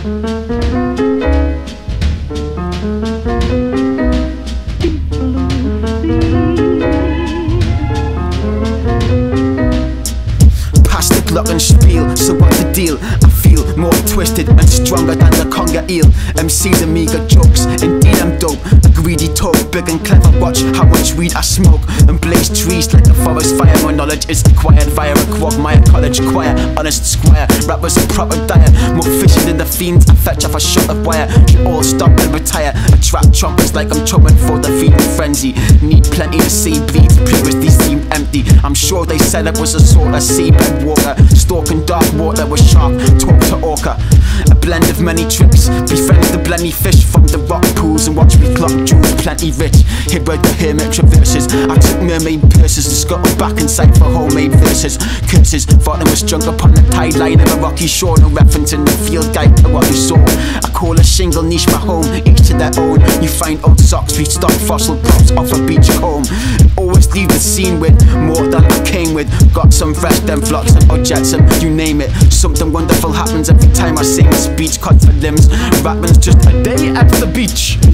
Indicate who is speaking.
Speaker 1: Past the glockenspiel, so what the deal? I feel more twisted and stronger than the conga eel. MCs and me got jokes, indeed I'm dope. A greedy talk, big and clever, watch how much weed I smoke. And blaze trees like a forest fire. My knowledge is acquired via a quagmire college choir. Honest squire, rappers a proper diet. More fishing than the fiends, I fetch off a shot of wire. Should all stop and retire. Attract trumpets like I'm chopping for the feeding frenzy. Need plenty to see bleeds, previously seemed empty. I'm sure they said it was a sort of seabed water. Stalking dark water with shark, talk to orca. A blend of many tricks, befriend the blenny fish from the rock pools and watch me clock jewels plenty rich. Hit by the hermit traverses, I took mermaid purses and scuttled back inside for homemade verses. Curses, thought I was drunk upon the tide line of a rocky shore. No reference in the field guide to what we saw. I call a shingle niche my home, each to their own. You find old socks, we stock fossil props off a beach comb. Always leave the scene with more than I came with. Got some fresh, them flocks and objects and you name it. Something wonderful happens every time I sing a speech. Cut for limbs, rapping's just a day at the beach.